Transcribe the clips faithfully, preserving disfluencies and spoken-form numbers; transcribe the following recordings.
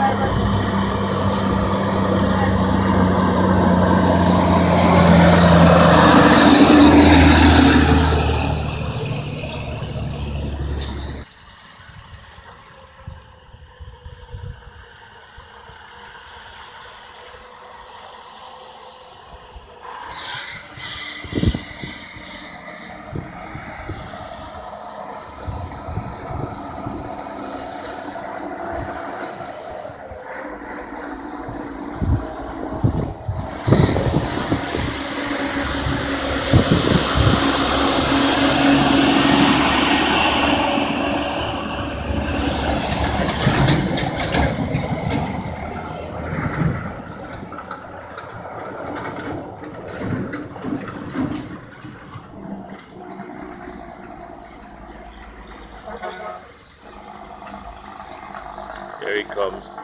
Here he comes.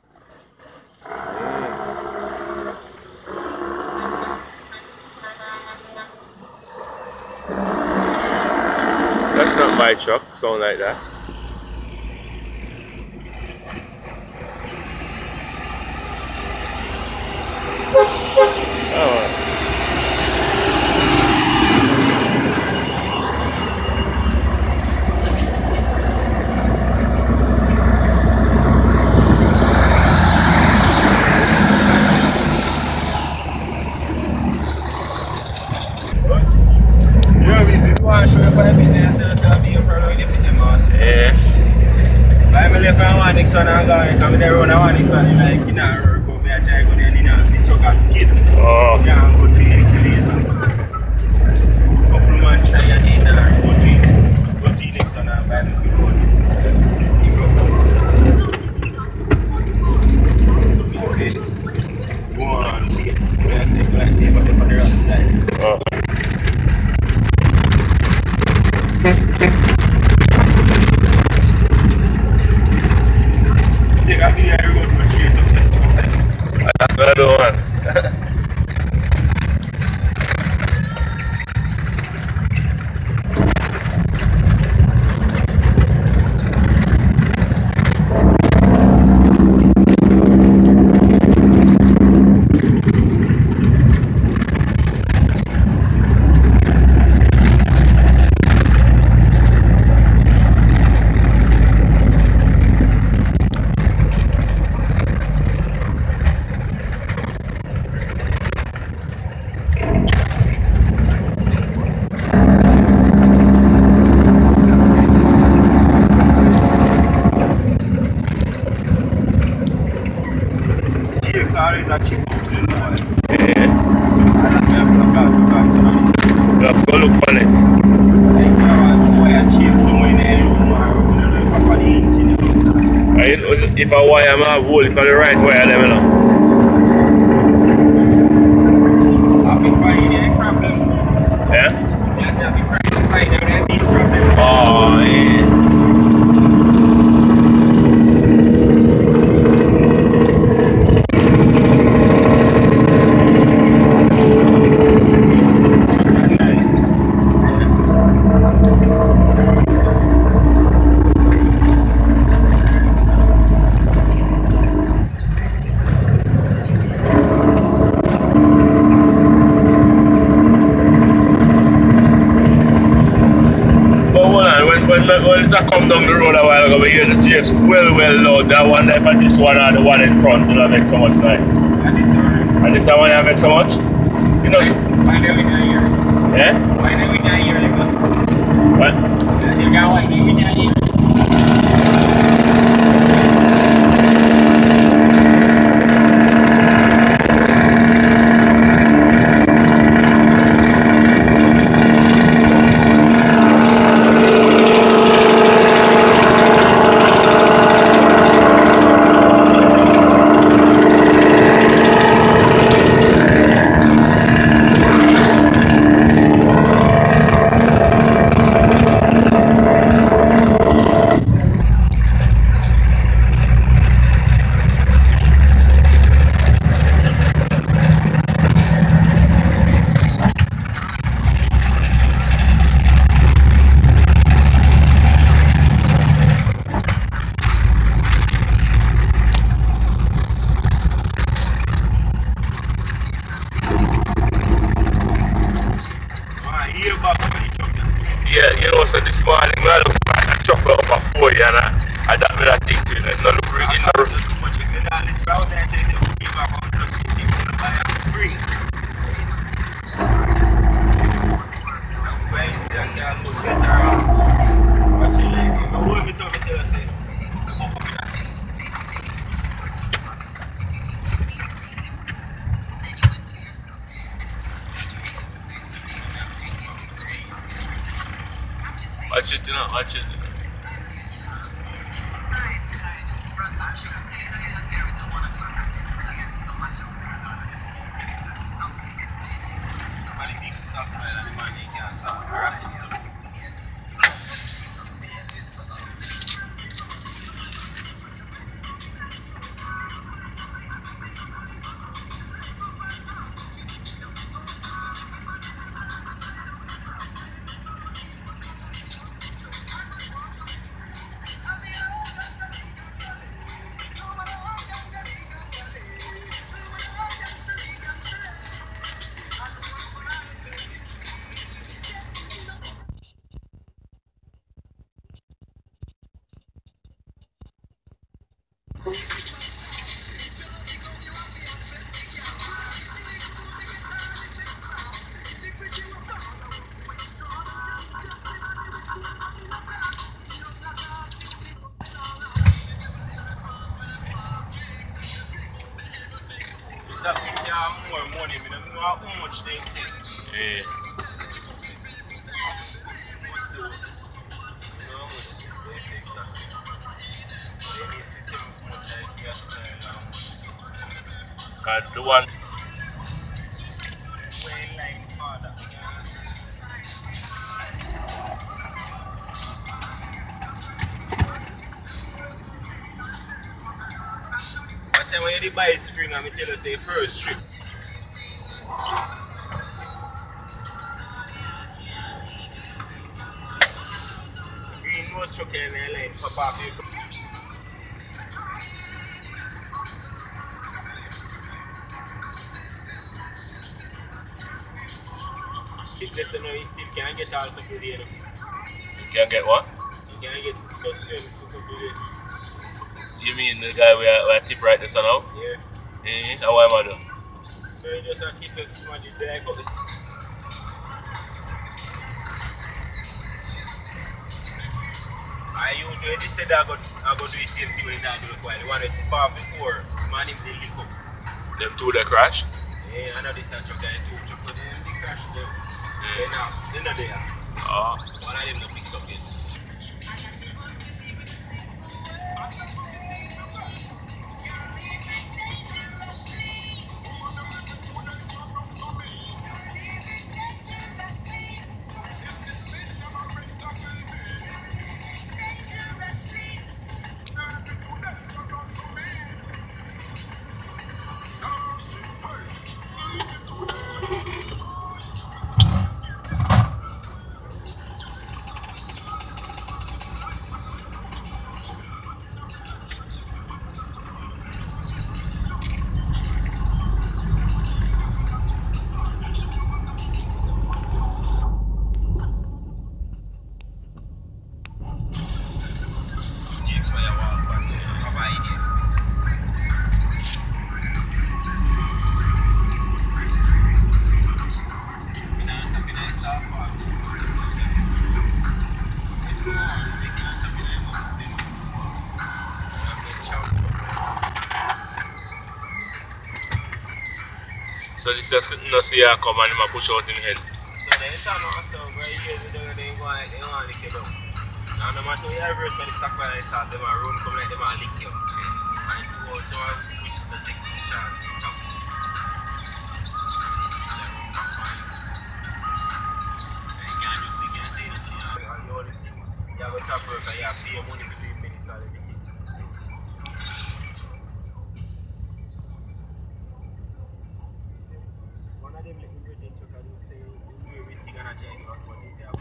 That's not my truck, sound like that. Oh. Son and guys, I'm there on one son in like in a work over here, try go there in a bit chuck a skid. Oh. Yeah, I'm good to excellent. Couple man try and eat and go to go to next son and buy me good one. Okay. Go on, wait. We are take like they but on the other side. Oh. That's what I don't want. If I wire, I'm going to hold it on the right wire, let me know. I'll be finding any problem. Yeah? Yes, I'll be finding any problem. Oh, yeah. When I come down the road a while ago, we hear the G X well, well loud. That one, like this one or the one in front, do not make so much noise. And this one. And this one, you make so much? You know, why do we not hear? Yeah? Why do we not hear? What? You got why do we not hear? So this morning, I look at a chocolate up a four year and I, I don't really think to it. No look really no. Watch it, you know, watch it. More money, I don't know how much they take. Yeah. God, the one. But then when you buy a spring, I'm tell you say first trip. Green nose truck in the line, pop up here. This you know, you still can't get all of the day. You can't get what? You can't get sustainable food of the day. You mean the guy where I tip right this one out? Yeah. Eh, how am I doing? So you just have to keep it money there. I usually they said I got I got do the same thing when I do it while the one that far before man him they lick up. Them two that crash? Yeah, I know this is a guy too. To put them they crash them. They now they not there. Ah. One of them no fix up yet. So this is sitting no see her come and him a push out in head. So they turn on so where you get they they go and they want to lick you down. Now no matter where you reverse when the stock by the start, them a run come like them a lick you. And you also which to take the chance to chop. You have a top worker, you have to pay money to do minutes out of the kid. One of them little British truckers will say, we're everything on a giant rock, but they say,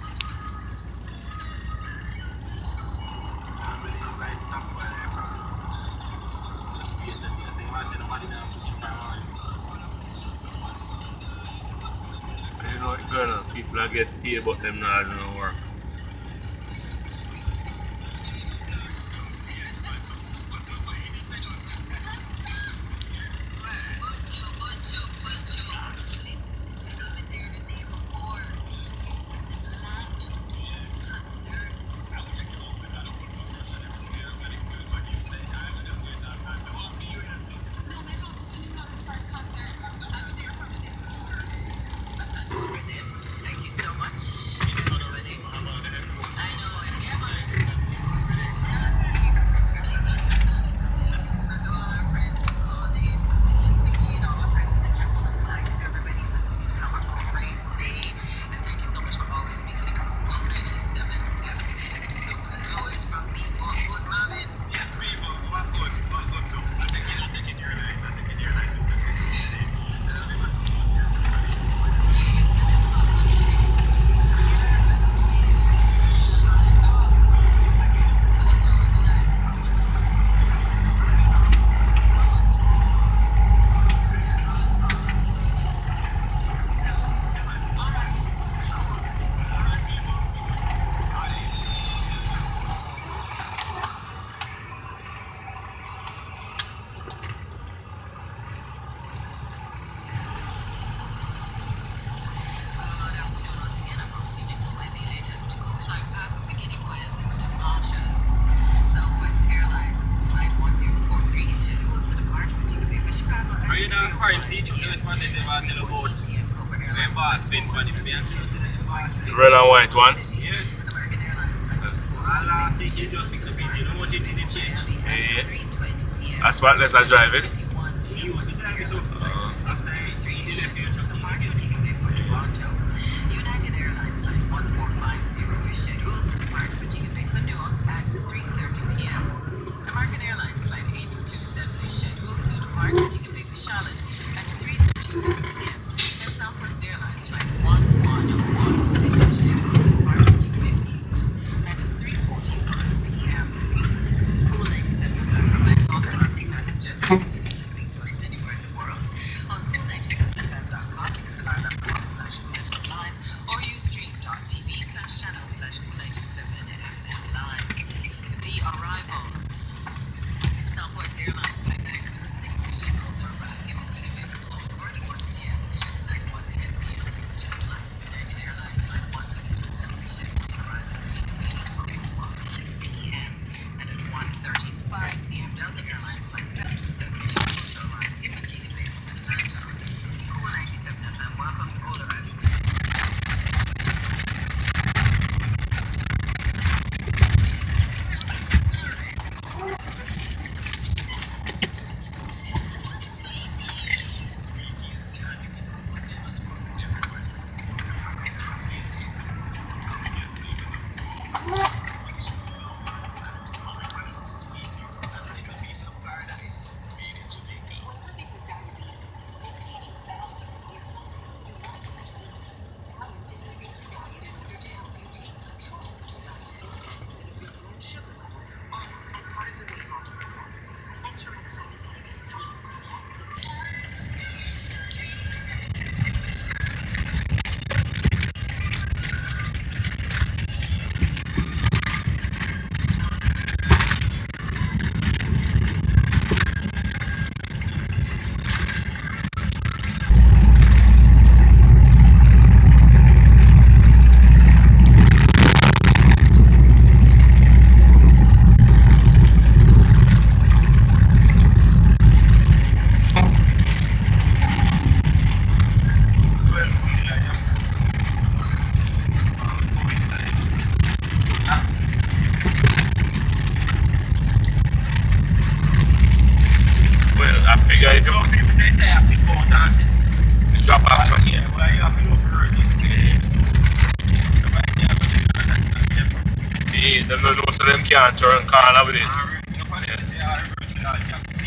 I'm really nice stuff by there, probably. Just yes, and yes, and I say nobody now put you down on. You know, it's gonna people that get paid, but them not doing no work. The red and white one? Yeah. That's what let's drive it. Them know so them can't turn corner with it. Yeah.